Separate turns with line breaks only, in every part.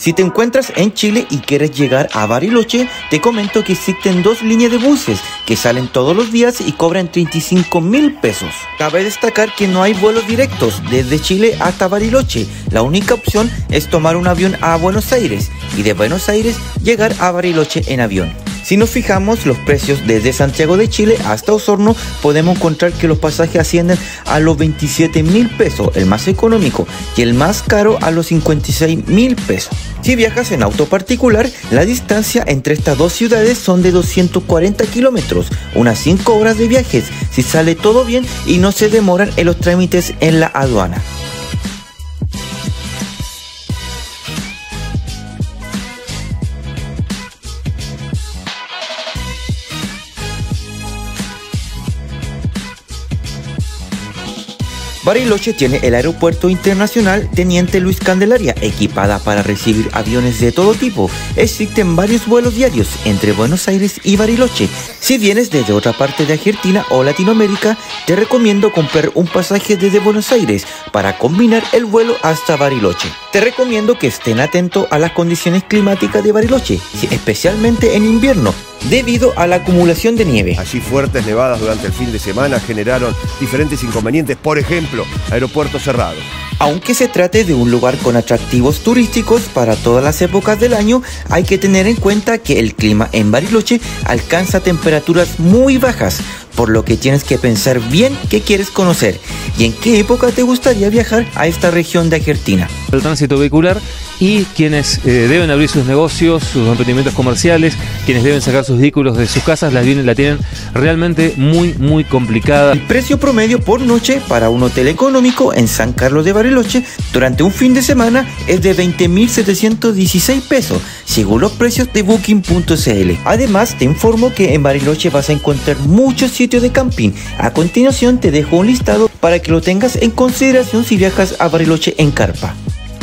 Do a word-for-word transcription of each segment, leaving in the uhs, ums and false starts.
Si te encuentras en Chile y quieres llegar a Bariloche, te comento que existen dos líneas de buses que salen todos los días y cobran treinta y cinco mil pesos. Cabe destacar que no hay vuelos directos desde Chile hasta Bariloche. La única opción es tomar un avión a Buenos Aires y de Buenos Aires llegar a Bariloche en avión. Si nos fijamos los precios desde Santiago de Chile hasta Osorno, podemos encontrar que los pasajes ascienden a los veintisiete mil pesos, el más económico, y el más caro a los cincuenta y seis mil pesos. Si viajas en auto particular, la distancia entre estas dos ciudades son de doscientos cuarenta kilómetros, unas cinco horas de viajes, si sale todo bien y no se demoran en los trámites en la aduana. Bariloche tiene el aeropuerto internacional Teniente Luis Candelaria, equipada para recibir aviones de todo tipo. Existen varios vuelos diarios entre Buenos Aires y Bariloche. Si vienes desde otra parte de Argentina o Latinoamérica, te recomiendo comprar un pasaje desde Buenos Aires para combinar el vuelo hasta Bariloche. Te recomiendo que estén atentos a las condiciones climáticas de Bariloche, especialmente en invierno, debido a la acumulación de nieve.
Allí fuertes nevadas durante el fin de semana generaron diferentes inconvenientes, por ejemplo, aeropuerto cerrado.
Aunque se trate de un lugar con atractivos turísticos para todas las épocas del año, hay que tener en cuenta que el clima en Bariloche alcanza temperaturas muy bajas, por lo que tienes que pensar bien qué quieres conocer y en qué época te gustaría viajar a esta región de Argentina.
El tránsito vehicular y quienes eh, deben abrir sus negocios, sus emprendimientos comerciales, quienes deben sacar sus vehículos de sus casas, la, vienen, la tienen realmente muy, muy complicada.
El precio promedio por noche para un hotel económico en San Carlos de Bariloche durante un fin de semana es de veinte mil setecientos dieciséis pesos, según los precios de booking punto c l. Además, te informo que en Bariloche vas a encontrar muchos sitios de camping. A continuación te dejo un listado para que lo tengas en consideración si viajas a Bariloche en carpa.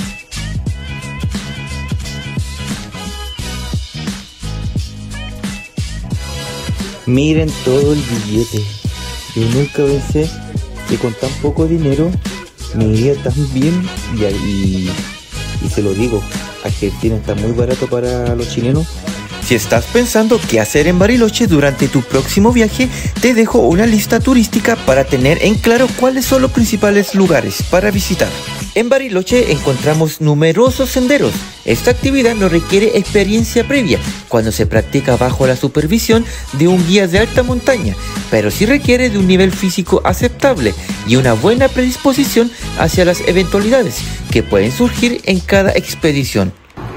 Miren todo el billete. Yo nunca pensé que con tan poco dinero me iría tan bien y, y, y se lo digo, Argentina está muy barato para los chilenos. Si estás pensando qué hacer en Bariloche durante tu próximo viaje, te dejo una lista turística para tener en claro cuáles son los principales lugares para visitar. En Bariloche encontramos numerosos senderos. Esta actividad no requiere experiencia previa cuando se practica bajo la supervisión de un guía de alta montaña, pero sí requiere de un nivel físico aceptable y una buena predisposición hacia las eventualidades que pueden surgir en cada expedición.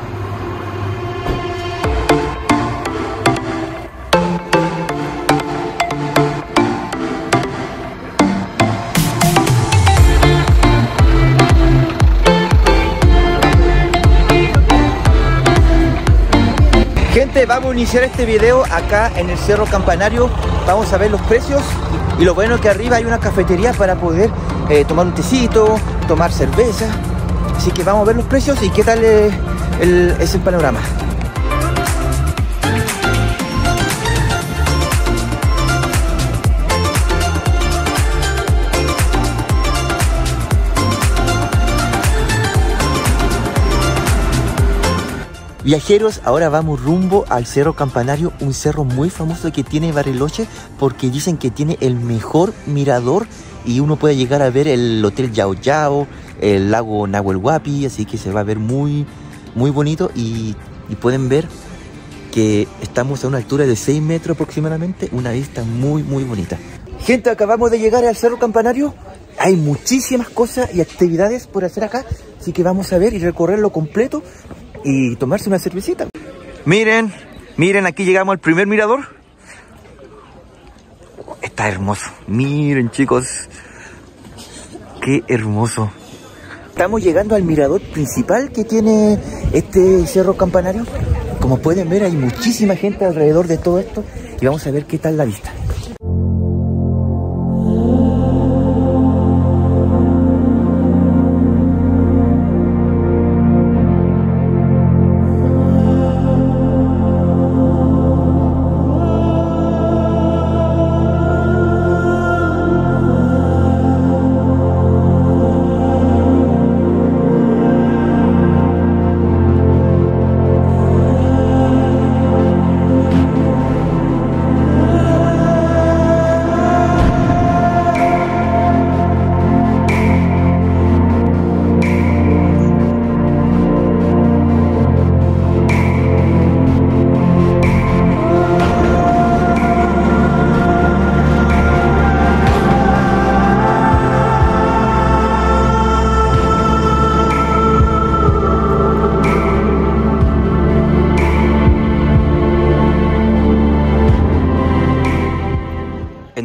Gente, vamos a iniciar este video acá en el Cerro Campanario. Vamos a ver los precios y lo bueno es que arriba hay una cafetería para poder eh, tomar un tecito, tomar cerveza. Así que vamos a ver los precios y qué tal eh, el, es el panorama. Viajeros, ahora vamos rumbo al Cerro Campanario, un cerro muy famoso que tiene Bariloche porque dicen que tiene el mejor mirador y uno puede llegar a ver el Hotel Yao Yao, el lago Nahuel Huapi, así que se va a ver muy, muy bonito y, y pueden ver que estamos a una altura de seis metros aproximadamente, una vista muy, muy bonita. Gente, acabamos de llegar al Cerro Campanario, hay muchísimas cosas y actividades por hacer acá, así que vamos a ver y recorrerlo completo y tomarse una cervecita. Miren, miren, aquí llegamos al primer mirador. Está hermoso. Miren, chicos, qué hermoso. Estamos llegando al mirador principal que tiene este Cerro Campanario. Como pueden ver, hay muchísima gente alrededor de todo esto y vamos a ver qué tal la vista.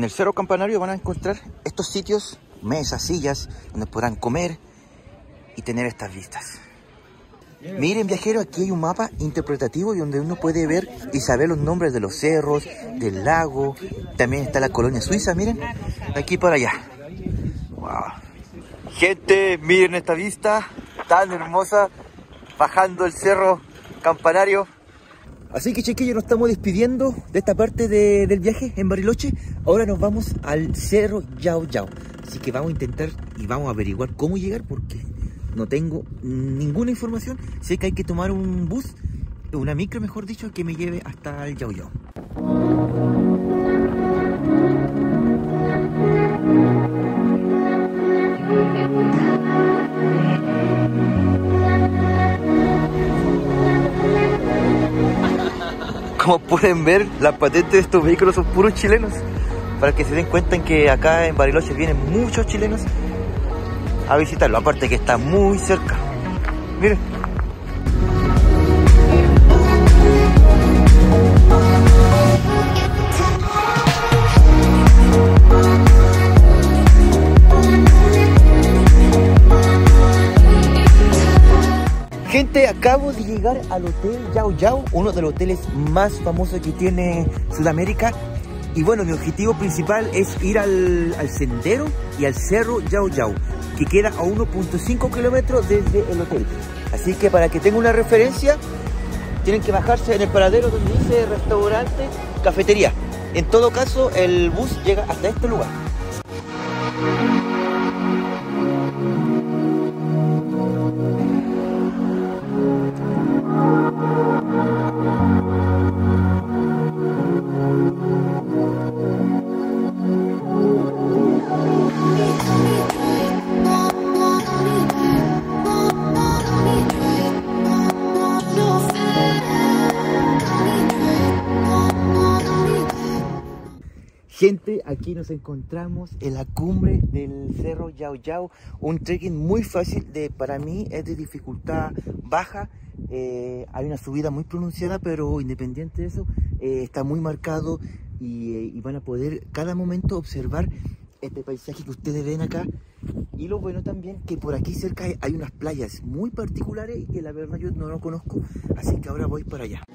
el Cerro Campanario van a encontrar estos sitios, mesas, sillas, donde podrán comer y tener estas vistas. Miren, viajeros, aquí hay un mapa interpretativo donde uno puede ver y saber los nombres de los cerros, del lago. También está la colonia suiza, miren, de aquí para allá. Wow. Gente, miren esta vista tan hermosa, bajando el Cerro Campanario. Así que, chiquillos, nos estamos despidiendo de esta parte de, del viaje en Bariloche. Ahora nos vamos al Cerro Yao Yao. Así que vamos a intentar y vamos a averiguar cómo llegar, porque no tengo ninguna información. Sé que hay que tomar un bus, una micro mejor dicho, que me lleve hasta el Yao Yao. Como pueden ver, las patentes de estos vehículos son puros chilenos, para que se den cuenta en que acá en Bariloche vienen muchos chilenos a visitarlo, aparte que está muy cerca. Miren. Gente, acabo de llegar al Hotel Yao Yao, uno de los hoteles más famosos que tiene Sudamérica. Y bueno, mi objetivo principal es ir al, al sendero y al Cerro Yao Yao, que queda a uno punto cinco kilómetros desde el hotel. Así que para que tengan una referencia, tienen que bajarse en el paradero donde dice restaurante, cafetería. En todo caso, el bus llega hasta este lugar. Gente, aquí nos encontramos en la cumbre del Cerro Yao Yao, un trekking muy fácil, de, para mí es de dificultad baja. Eh, hay una subida muy pronunciada, pero independiente de eso, eh, está muy marcado y, eh, y van a poder cada momento observar este paisaje que ustedes ven acá. Y lo bueno también que por aquí cerca hay, hay unas playas muy particulares y que la verdad yo no lo conozco, así que ahora voy para allá.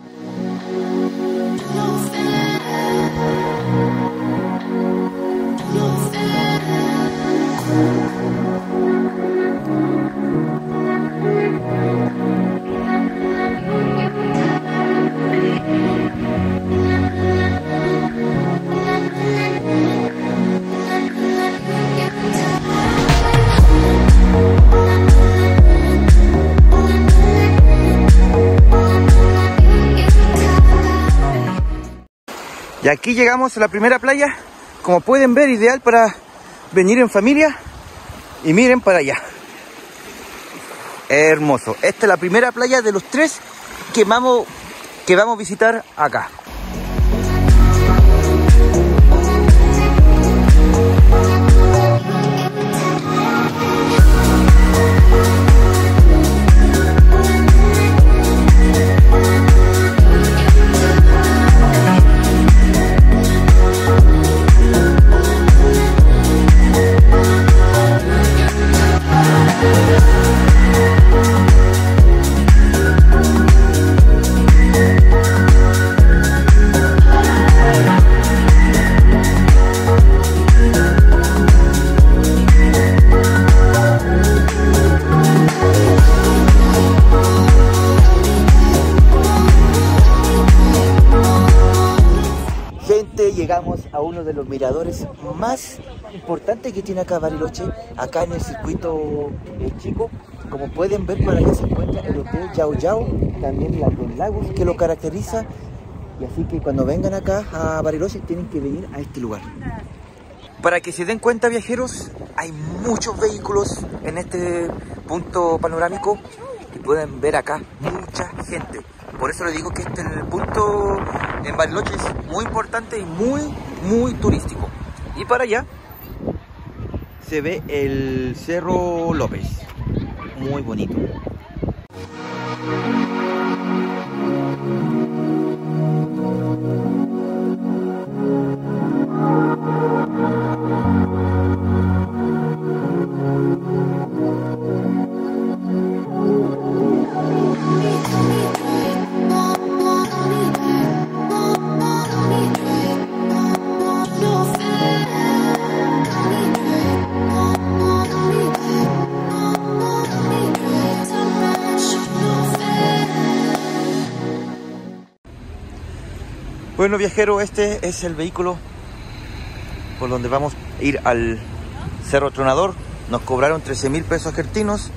Y aquí llegamos a la primera playa, como pueden ver, ideal para venir en familia. Y miren para allá, hermoso. Esta es la primera playa de los tres que vamos, que vamos a visitar acá. Llegamos a uno de los miradores más importantes que tiene acá Bariloche, acá en el circuito eh, chico. Como pueden ver, por allá se encuentra el Hotel Yao Yao, también la, los lagos que lo caracteriza. Y así que cuando vengan acá a Bariloche tienen que venir a este lugar. Para que se den cuenta, viajeros, hay muchos vehículos en este punto panorámico y pueden ver acá mucha gente. Por eso les digo que este el punto en Bariloche es muy importante y muy, muy turístico. Y para allá se ve el Cerro López, muy bonito. Bueno, viajero, este es el vehículo por donde vamos a ir al Cerro Tronador. Nos cobraron trece mil pesos argentinos.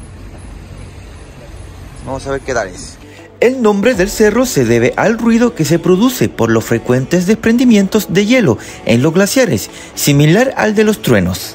Vamos a ver qué tal es. El nombre del cerro se debe al ruido que se produce por los frecuentes desprendimientos de hielo en los glaciares, similar al de los truenos.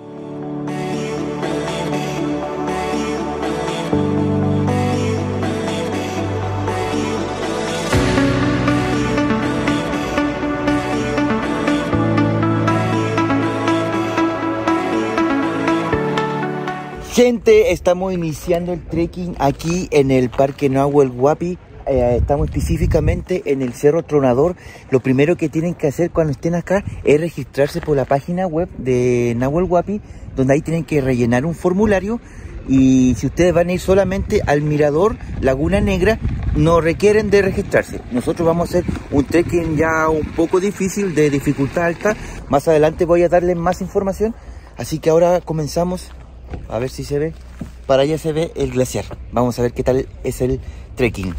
Gente, estamos iniciando el trekking aquí en el Parque Nahuel Huapi. Eh, estamos específicamente en el Cerro Tronador. Lo primero que tienen que hacer cuando estén acá es registrarse por la página web de Nahuel Huapi, donde ahí tienen que rellenar un formulario. Y si ustedes van a ir solamente al mirador Laguna Negra, no requieren de registrarse. Nosotros vamos a hacer un trekking ya un poco difícil, de dificultad alta. Más adelante voy a darles más información. Así que ahora comenzamos. A ver si se ve. Para allá se ve el glaciar. Vamos a ver qué tal es el trekking.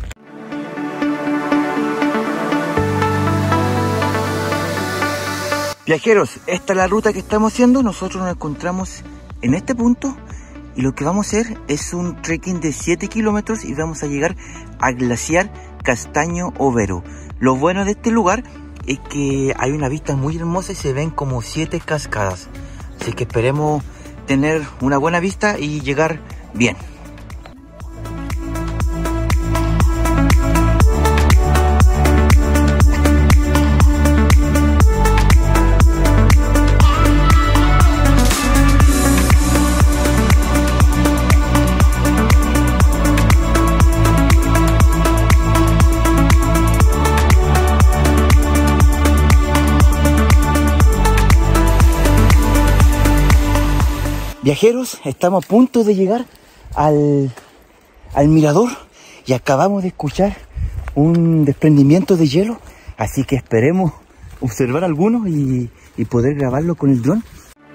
Viajeros, esta es la ruta que estamos haciendo. Nosotros nos encontramos en este punto y lo que vamos a hacer es un trekking de siete kilómetros y vamos a llegar al glaciar Castaño Overo. Lo bueno de este lugar es que hay una vista muy hermosa y se ven como siete cascadas. Así que esperemos tener una buena vista y llegar bien. Viajeros, estamos a punto de llegar al, al mirador y acabamos de escuchar un desprendimiento de hielo, así que esperemos observar algunos y, y poder grabarlo con el dron.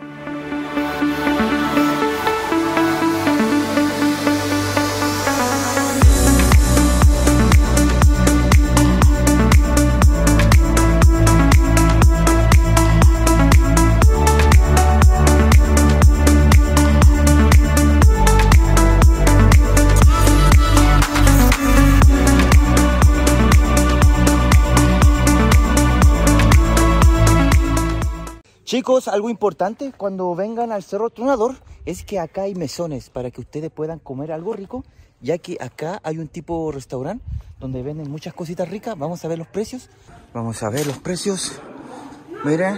Chicos, algo importante cuando vengan al Cerro Tronador es que acá hay mesones para que ustedes puedan comer algo rico, ya que acá hay un tipo de restaurante donde venden muchas cositas ricas. Vamos a ver los precios. Vamos a ver los precios. Miren.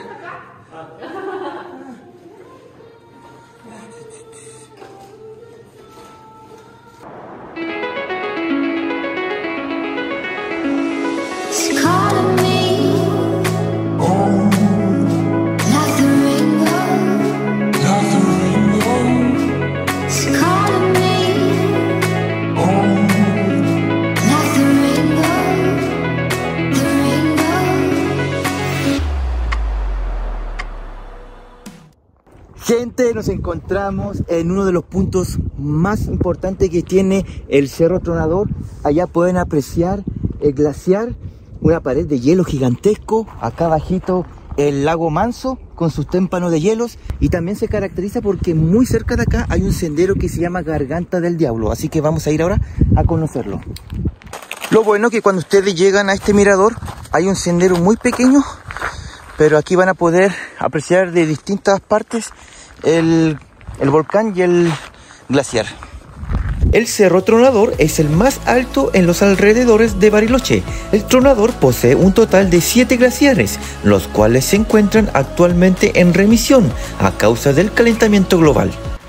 Gente, nos encontramos en uno de los puntos más importantes que tiene el Cerro Tronador. Allá pueden apreciar el glaciar, una pared de hielo gigantesco. Acá abajito el lago Manso con sus témpanos de hielos. Y también se caracteriza porque muy cerca de acá hay un sendero que se llama Garganta del Diablo. Así que vamos a ir ahora a conocerlo. Lo bueno es que cuando ustedes llegan a este mirador hay un sendero muy pequeño, pero aquí van a poder apreciar de distintas partes el, el volcán y el glaciar. El Cerro Tronador es el más alto en los alrededores de Bariloche. El Tronador posee un total de siete glaciares, los cuales se encuentran actualmente en remisión a causa del calentamiento global.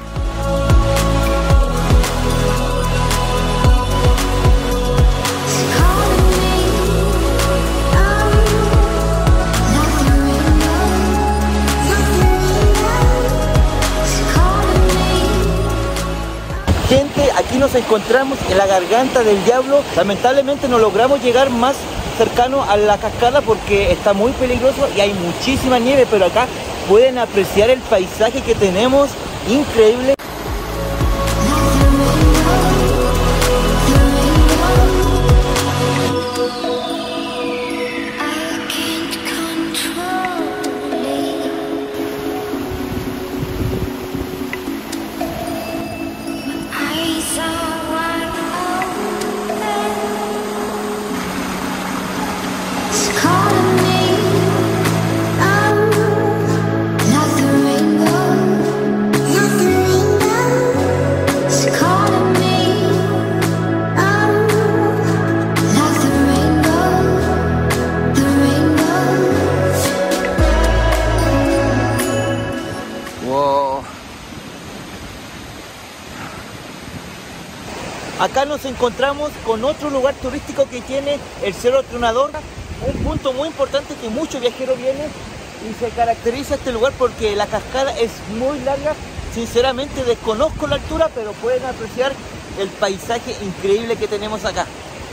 Gente, aquí nos encontramos en la Garganta del Diablo. Lamentablemente no logramos llegar más cercano a la cascada porque está muy peligroso y hay muchísima nieve, pero acá pueden apreciar el paisaje que tenemos, increíble. nos encontramos con otro lugar turístico que tiene el Cerro Tronador, un punto muy importante que muchos viajeros vienen, y se caracteriza este lugar porque la cascada es muy larga. Sinceramente desconozco la altura, pero pueden apreciar el paisaje increíble que tenemos acá.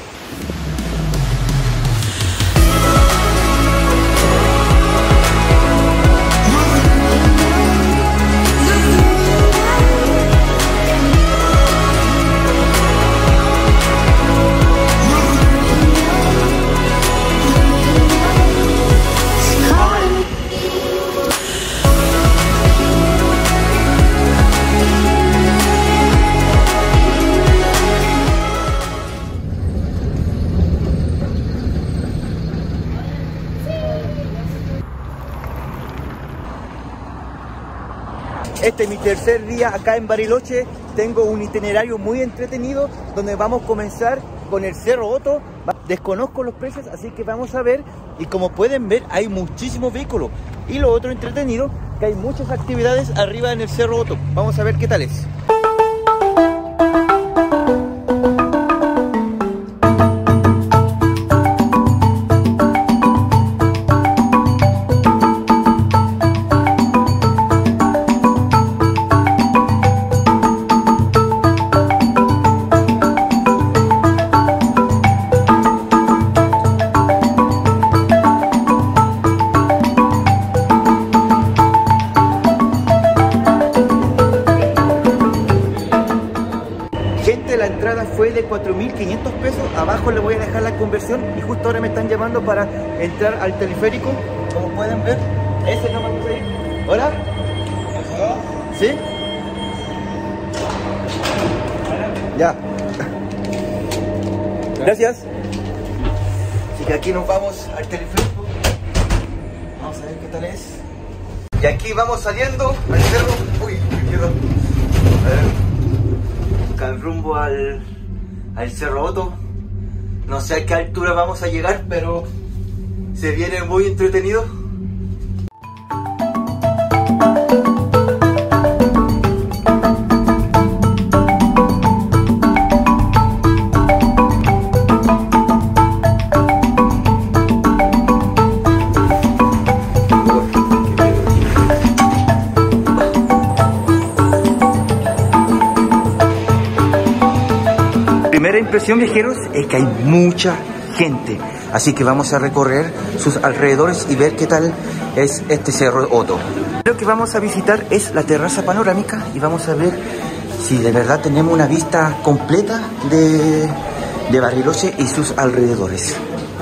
Este es mi tercer día acá en Bariloche. Tengo un itinerario muy entretenido donde vamos a comenzar con el Cerro Otto. Desconozco los precios, así que vamos a ver. Y como pueden ver, hay muchísimos vehículos. Y lo otro entretenido, que hay muchas actividades arriba en el Cerro Otto. Vamos a ver qué tal es. La entrada fue de cuatro mil quinientos pesos. Abajo les voy a dejar la conversión y justo ahora me están llamando para entrar al teleférico. Como pueden ver, ese no me puede ir. ¿Hola? ¿Sí? Ya. Gracias. Así que aquí nos vamos al teleférico. Vamos a ver qué tal es. Y aquí vamos saliendo al cerro. Uy, me quedo. A ver. Al rumbo al, al Cerro Otto. No sé a qué altura vamos a llegar, pero se viene muy entretenido. Primera impresión, viajeros, es que hay mucha gente, así que vamos a recorrer sus alrededores y ver qué tal es este Cerro Otto. Lo que vamos a visitar es la terraza panorámica y vamos a ver si de verdad tenemos una vista completa de, de Bariloche y sus alrededores.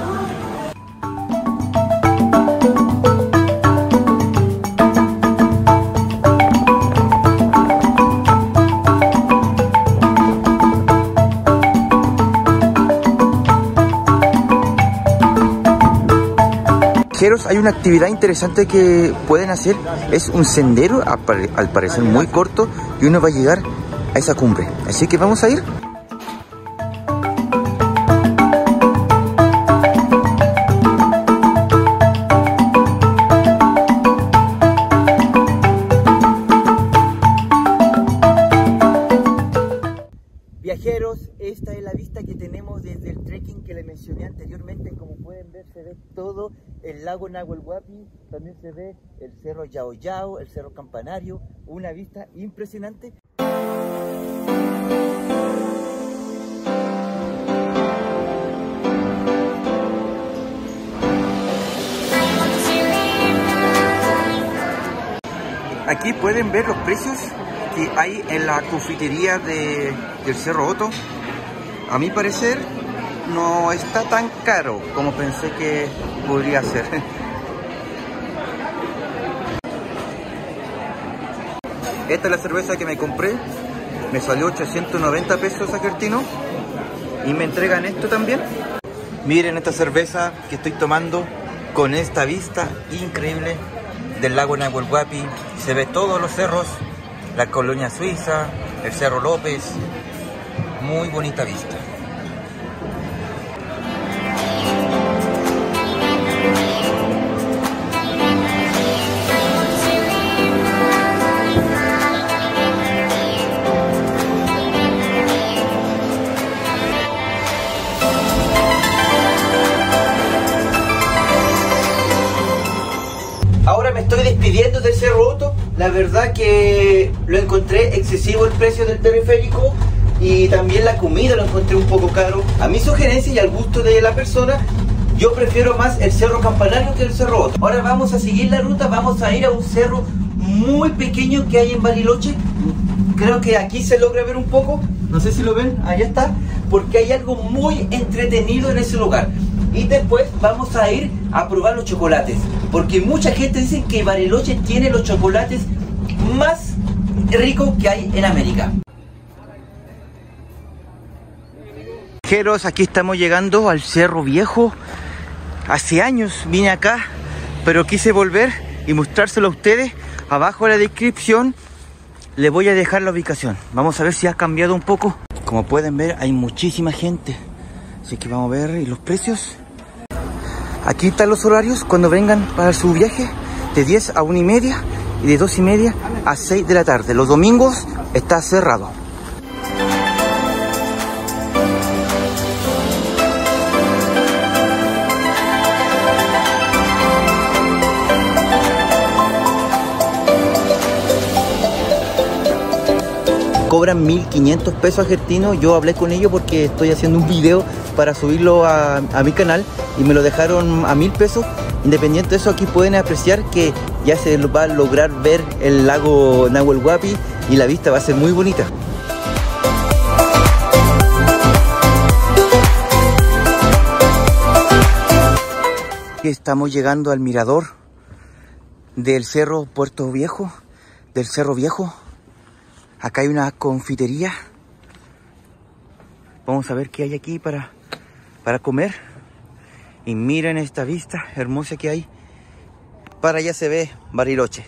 Hay una actividad interesante que pueden hacer, es un sendero al parecer muy corto y uno va a llegar a esa cumbre, así que vamos a ir. Viajeros, esta es la vista que tenemos desde el trekking que les mencioné anteriormente. Como pueden ver, se ve todo el lago Nahuel Huapi, también se ve el cerro Yao Yao, el cerro Campanario, una vista impresionante. Aquí pueden ver los precios que hay en la confitería de, del Cerro Otto. A mi parecer no está tan caro como pensé que podría ser. Esta es la cerveza que me compré, me salió ochocientos noventa pesos argentinos y me entregan esto también. Miren esta cerveza que estoy tomando con esta vista increíble del lago Nahuel Huapi. Se ve todos los cerros, la colonia suiza, el Cerro López, muy bonita vista. la verdad que lo encontré excesivo el precio del teleférico y también la comida lo encontré un poco caro. A mi sugerencia y al gusto de la persona, yo prefiero más el Cerro Campanario que el Cerro Otto. Ahora vamos a seguir la ruta, vamos a ir a un cerro muy pequeño que hay en Bariloche. Creo que aquí se logra ver un poco, no sé si lo ven, ahí está, porque hay algo muy entretenido en ese lugar. Y después vamos a ir a probar los chocolates, porque mucha gente dice que Bariloche tiene los chocolates más ricos que hay en América. Viajeros, aquí estamos llegando al Cerro Viejo. Hace años vine acá, pero quise volver y mostrárselo a ustedes. Abajo en la descripción les voy a dejar la ubicación. Vamos a ver si ha cambiado un poco. Como pueden ver, hay muchísima gente, así que vamos a ver los precios. Aquí están los horarios cuando vengan para su viaje, de diez a una y media y de dos y media a seis de la tarde. Los domingos está cerrado. Cobran mil quinientos pesos argentinos. Yo hablé con ellos porque estoy haciendo un video para subirlo a, a mi canal y me lo dejaron a mil pesos. Independiente de eso, aquí pueden apreciar que ya se va a lograr ver el lago Nahuel Huapi y la vista va a ser muy bonita. Estamos llegando al mirador del Cerro Puerto Viejo, del Cerro Viejo. Acá hay una confitería. Vamos a ver qué hay aquí para, para comer. Y miren esta vista hermosa que hay. Para allá se ve Bariloche.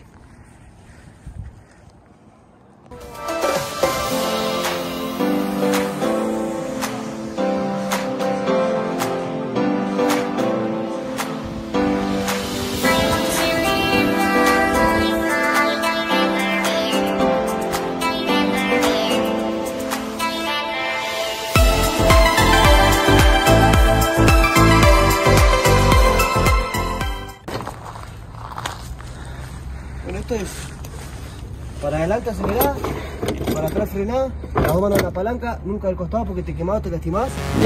Esto es para adelante acelerá, para atrás frená, las dos manos en la palanca, nunca al costado porque te quemás o te lastimás.
Ya.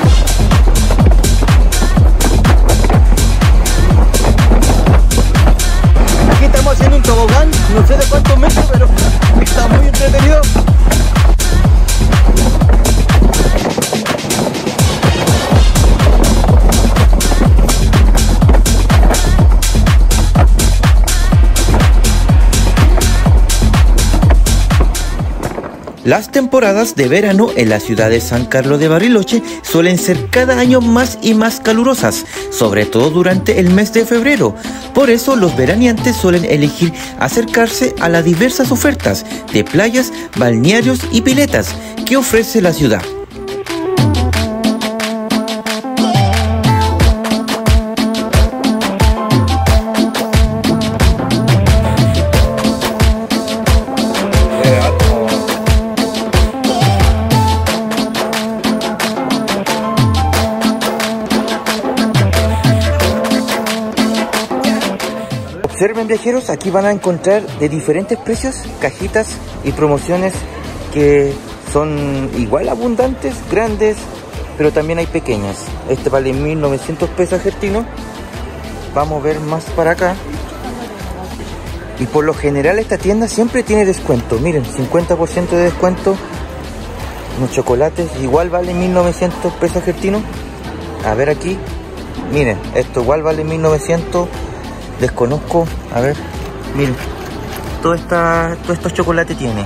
Aquí estamos haciendo un tobogán, no sé de cuántos metros, pero está muy entretenido. Las temporadas de verano en la ciudad de San Carlos de Bariloche suelen ser cada año más y más calurosas, sobre todo durante el mes de febrero. Por eso los veraneantes suelen elegir acercarse a las diversas ofertas de playas, balnearios y piletas que ofrece la ciudad. Observen, viajeros, aquí van a encontrar de diferentes precios cajitas y promociones que son igual abundantes, grandes, pero también hay pequeñas. Este vale mil novecientos pesos argentinos. Vamos a ver más para acá. Y por lo general esta tienda siempre tiene descuento. Miren, cincuenta por ciento de descuento. Los chocolates igual valen mil novecientos pesos argentinos. A ver aquí. Miren, esto igual vale mil novecientos. Desconozco, a ver, miren, todo, esta, todo estos chocolates tiene.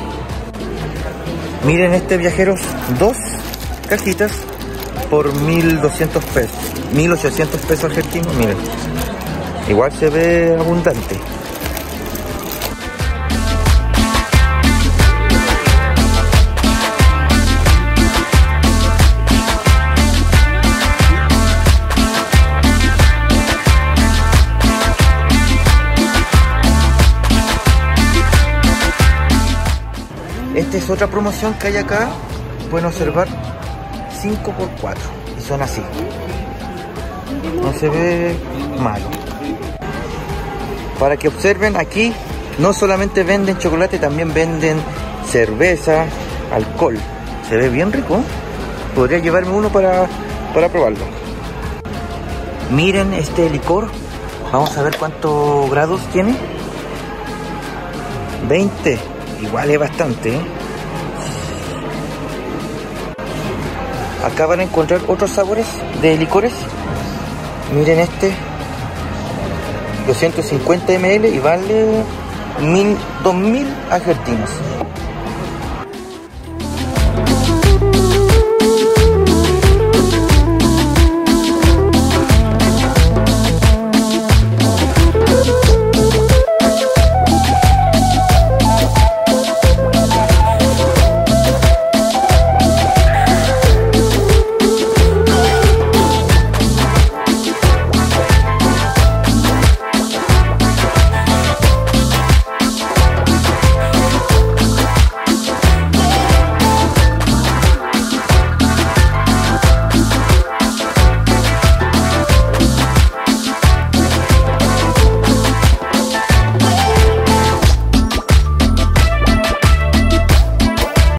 Miren este, viajeros, dos cajitas por mil doscientos pesos, mil ochocientos pesos argentinos, miren. Igual se ve abundante. Esta es otra promoción que hay acá. Pueden observar cinco por cuatro y son así. No se ve malo. Para que observen, aquí No solamente venden chocolate, también venden cerveza, alcohol. Se ve bien rico. Podría llevarme uno para, para probarlo. Miren este licor. Vamos a ver cuántos grados tiene. veinte. Igual es bastante, ¿eh? Acá van a encontrar otros sabores de licores. Miren este. doscientos cincuenta mililitros y vale mil, dos mil argentinos.